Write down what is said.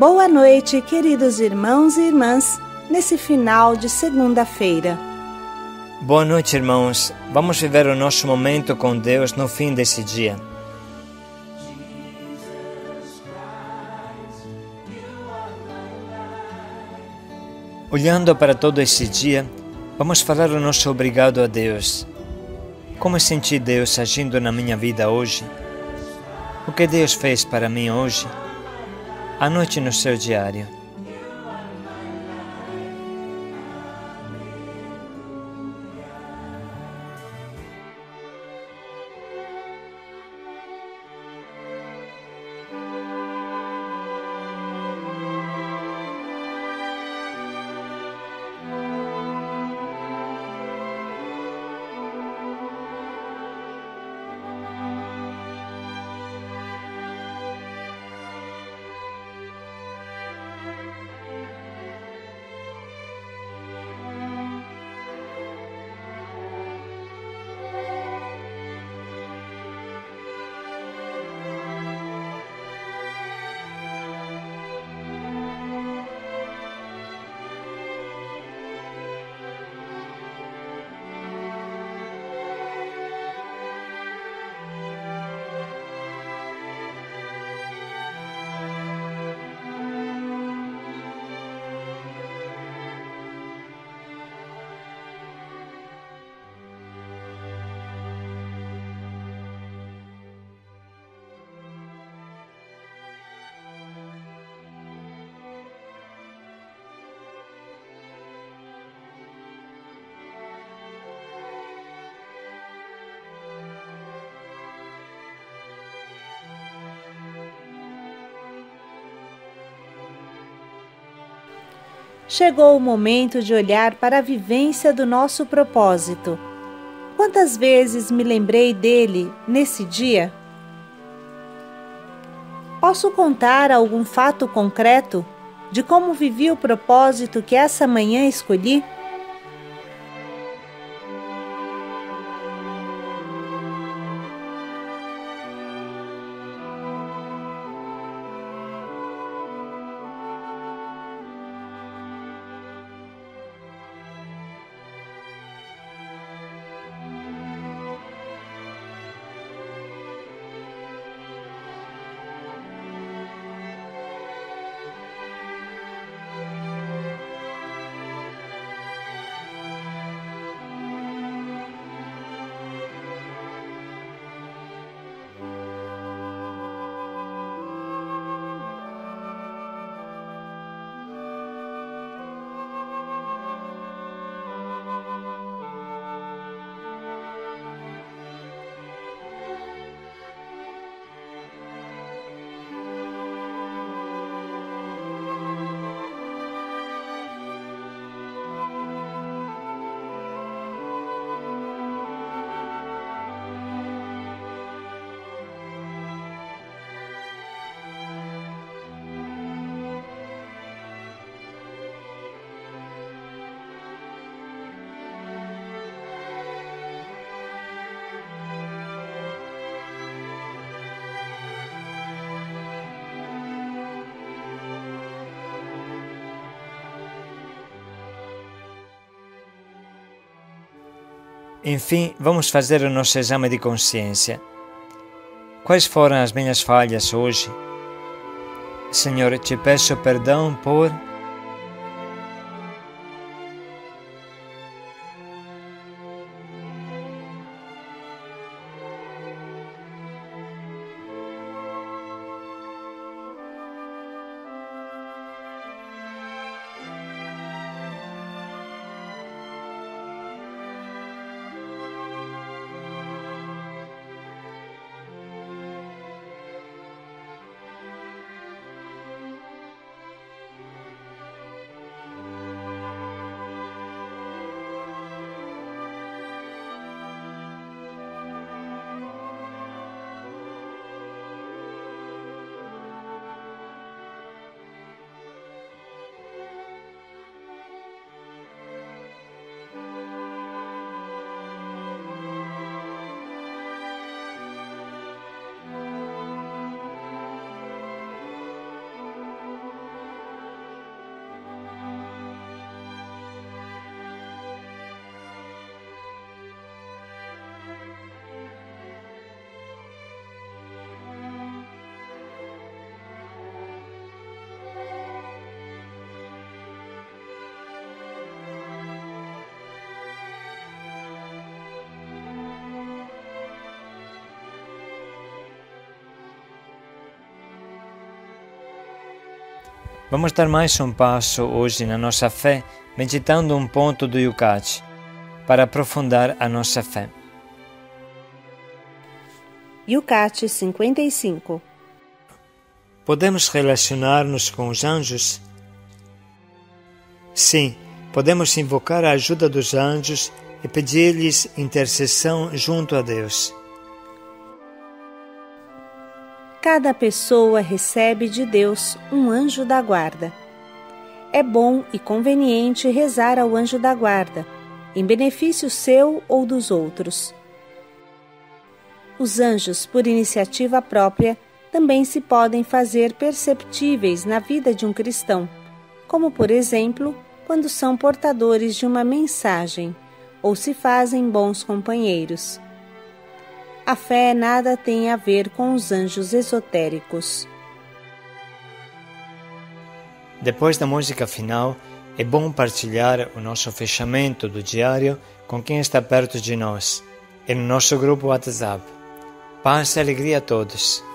Boa noite, queridos irmãos e irmãs, nesse final de segunda-feira. Boa noite, irmãos. Vamos viver o nosso momento com Deus no fim desse dia. Olhando para todo esse dia, vamos falar o nosso obrigado a Deus. Como senti Deus agindo na minha vida hoje? O que Deus fez para mim hoje? Anote no seu diário. Chegou o momento de olhar para a vivência do nosso propósito. Quantas vezes me lembrei dele nesse dia? Posso contar algum fato concreto de como vivi o propósito que essa manhã escolhi? Enfim, vamos fazer o nosso exame de consciência. Quais foram as minhas falhas hoje? Senhor, te peço perdão por... Vamos dar mais um passo hoje na nossa fé, meditando um ponto do Yucat, para aprofundar a nossa fé. Yucat 55. Podemos relacionar-nos com os anjos? Sim, podemos invocar a ajuda dos anjos e pedir-lhes intercessão junto a Deus. Cada pessoa recebe de Deus um anjo da guarda. É bom e conveniente rezar ao anjo da guarda, em benefício seu ou dos outros. Os anjos, por iniciativa própria, também se podem fazer perceptíveis na vida de um cristão, como, por exemplo, quando são portadores de uma mensagem ou se fazem bons companheiros. A fé nada tem a ver com os anjos esotéricos. Depois da música final, é bom partilhar o nosso fechamento do diário com quem está perto de nós e no nosso grupo WhatsApp. Paz e alegria a todos!